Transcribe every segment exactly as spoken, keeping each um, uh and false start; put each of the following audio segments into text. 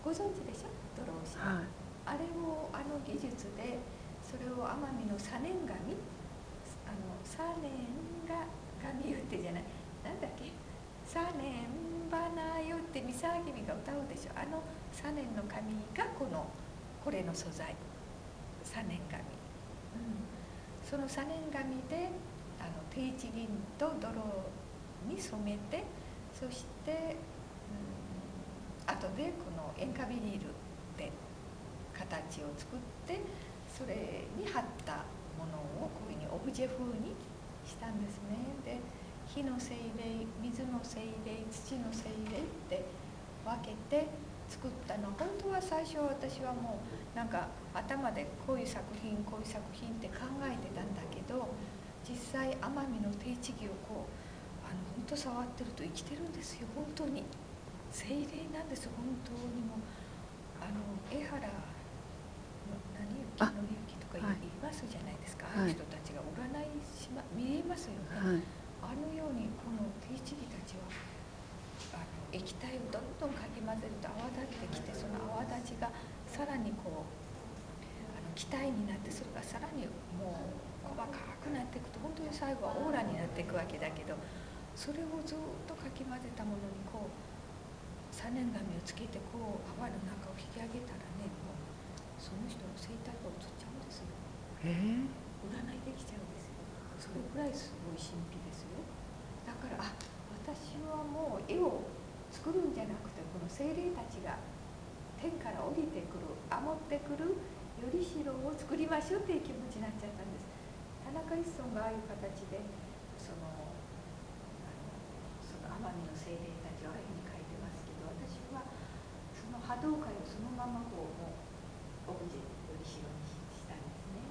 ご存知でしょ、ドロー島、はい、あれをあの技術でそれを奄美のサネンガミ、あのサネンガガミ言ってじゃない、なんだっけ、サネンバナよって三沢君が歌うでしょ、あのサネンの紙がこのこれの素材、サネン紙、うん、そのサネン紙であの定置銀と泥に染めて、そして、うん、後でこの塩化ビニールで形を作って、それに貼ったものをこういうふうにオブジェ風にしたんですね。で、火の精霊、水の精霊、土の精霊って分けて作ったの。本当は最初私はもうなんか頭でこういう作品こういう作品って考えてたんだけど、実際奄美の定置儀をこうあの本当触ってると生きてるんですよ。本当に精霊なんです。本当にもあの江原の何雪のりゆきとか言いますじゃないですか、ああいう人たちが占いし、ま、見えますよね、はい、あのようにこの定置儀たちはあの液体をどんどんかき混ぜると泡立ってきて、その泡立ちがさらにこうあの気体になって、それがさらにもう細かくなっていくと、本当に最後はオーラになっていくわけだけど、それをずっとかき混ぜたものにこうサネン紙をつけてこう泡の中を引き上げたらね、もうその人の生態が映っちゃうんですよ。えー、占いできちゃうんですよ。それくらいすごい神秘ですよ。だからあ、私はもう絵を作るんじゃなくて、この精霊たちが天から降りてくる、守ってくるよりしろを作りましょうっていう気持ちになっちゃったんです。田中一村がああいう形でそのあのその奄美の精霊たちをああいうふうに描いてますけど、私はその波動界をそのままこうもうオブジェよりしろにしたんですね、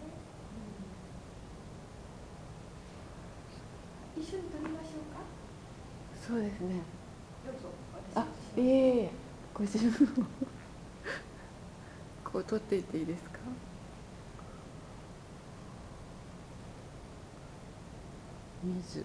うん、一緒に撮りましょうか。 そうですね。 どうぞ。 あ、いえいえ、ご自分をこう撮っていっていいですか。水。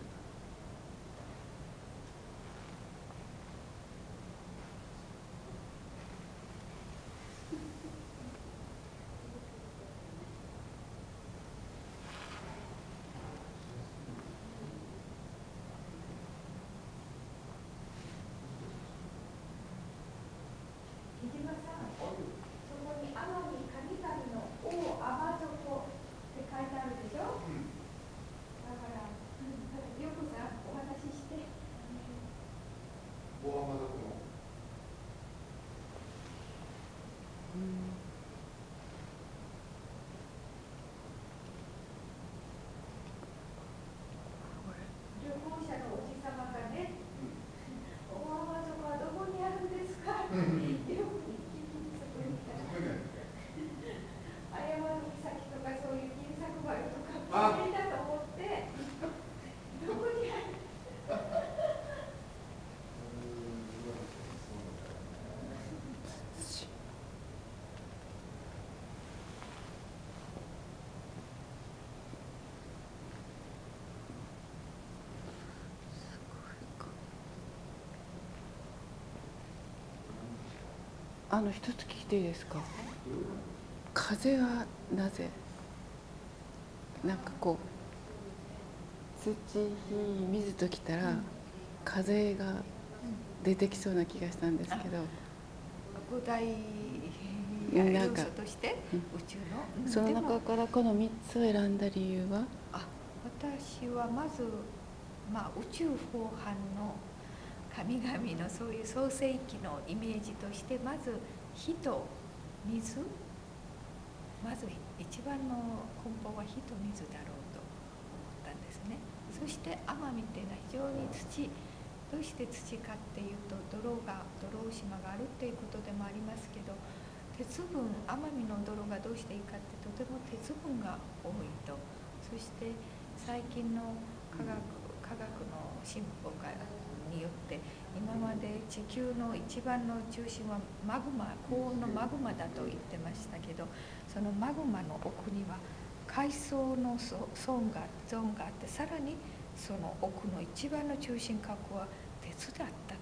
あの一つ聞いていいですか。風はなぜ、なんかこう土、火、水ときたら風が出てきそうな気がしたんですけど、 五大要素として宇宙の、 うん、その中からこのみっつを選んだ理由は。 あ、私はまず、まあ、宇宙法範の神々のそういう創世記のイメージとして、まず火と水、まず一番の根本は火と水だろうと思ったんですね。そして奄美っていうのは非常に土、どうして土かっていうと、泥が泥島があるっていうことでもありますけど、鉄分、奄美の泥がどうしていいかってとても鉄分が多いと。そして最近の科学科学の進歩によって今まで地球の一番の中心はマグマ、高温のマグマだと言ってましたけど、そのマグマの奥には海藻のゾーンがゾーンがあって、さらにその奥の一番の中心核は鉄だったと。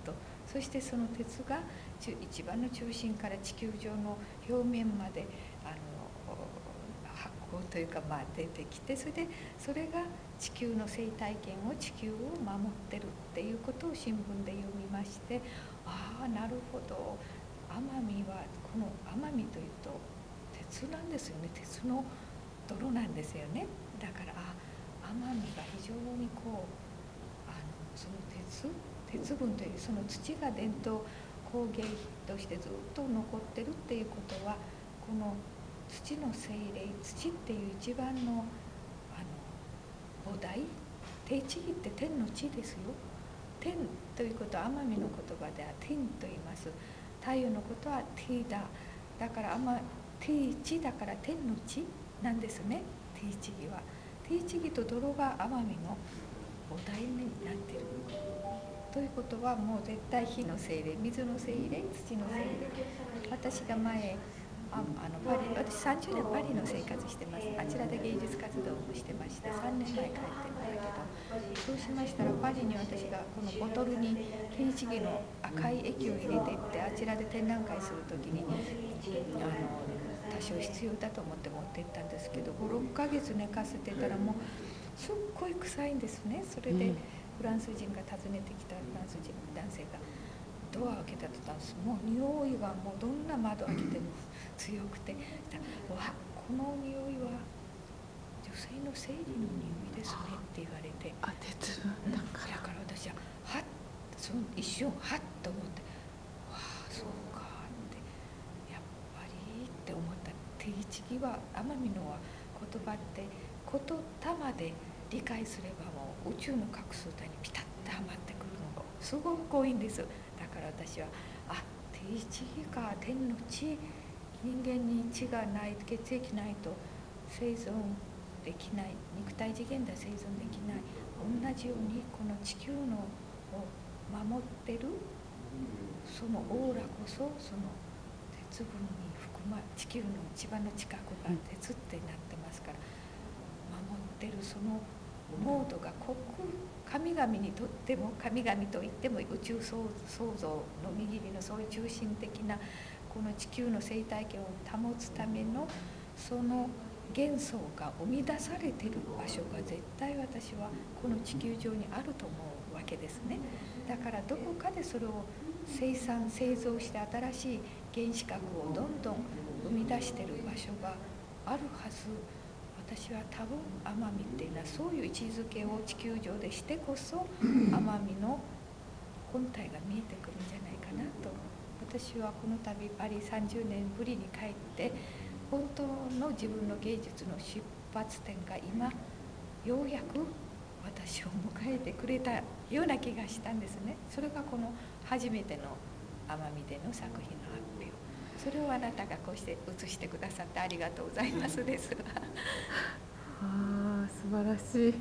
そしてその鉄が一番の中心から地球上の表面まであの発光というか、まあ、出てきて、それでそれが地球の生態圏を地球を守ってるっていうことを新聞で読みまして、ああなるほど、奄美はこの奄美というと鉄なんですよね。鉄の泥なんですよね。だからあ奄美が非常にこうあのその鉄鉄分というその土が伝統工芸としてずっと残ってるっていうことは、この土の精霊、土っていう一番のあの菩提、定地儀って天の地ですよ。天ということは奄美の言葉では天と言います。太陽のことはティーだ。だから奄ティー地だから天の地なんですね。ティーチギは。ティーチギと泥が奄美の菩提になっている。ということはもう絶対火の精霊、水の精霊、土の精霊。私が前ああのパリ、私さんじゅうねんパリの生活してます。あちらで芸術活動もしてまして、さんねんまえ帰ってるんだけど、そうしましたらパリに私がこのボトルにティーチギの赤い液を入れていって、あちらで展覧会するときにあの多少必要だと思って持って行ったんですけど、ごろっかげつ寝かせてたらもうすっごい臭いんですね。それでフランス人が訪ねてきたフランス人男性がドアを開けた途端、もう匂いがもうどんな窓開けても強くて、わこの匂いは女性の生理の匂いですねって言われて、 あ鉄分だから、 だから私ははっその一瞬はっと思って、わあそうかってやっぱりって思った。定一義は奄美のは言葉って言霊で理解すればもう宇宙の各数体にピタッとはまってくるのがすごく多いんです。だから私はあ定一義か、天の地、人間に血がない血液ないと生存できない、肉体次元では生存できない、同じようにこの地球のを守ってるそのオーラこそその鉄分に含ま地球の一番の近くが鉄ってなってますから、守ってるそのモードが国神々にとっても、神々といっても宇宙創造の右にのそういう中心的なこの地球の生態系を保つためのその元素が生み出されている場所が絶対私はこの地球上にあると思うわけですね。だからどこかでそれを生産製造して新しい原子核をどんどん生み出している場所があるはず。私は多分奄美っていうのはそういう位置づけを地球上でしてこそ奄美の本体が見えてくるんじゃないかなと。私はこの度パリさんじゅうねんぶりに帰って本当の自分の芸術の出発点が今ようやく私を迎えてくれたような気がしたんですね。それがこの初めての奄美での作品の発表。それをあなたがこうして写してくださってありがとうございますです。 ああ素晴らしい。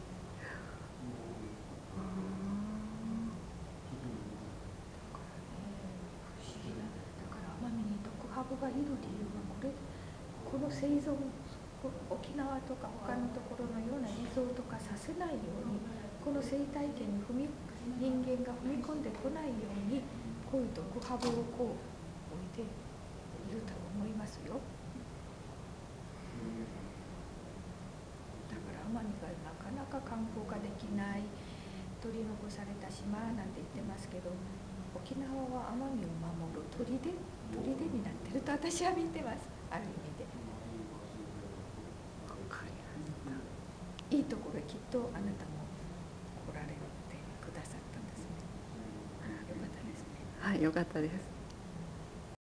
ハブがいる理由はこれ、この生存、沖縄とか他のところのような理想とかさせないように、この生態系に踏み人間が踏み込んでこないように、こういう毒ハブをこう置いていると思いますよ。だから奄美がなかなか観光ができない、取り残された島なんて言ってますけど、沖縄は奄美を守る砦、砦になってると私は見てます。ある意味でいいところへきっとあなたも来られてくださったんですね。よかったですね。 はい、よかったです。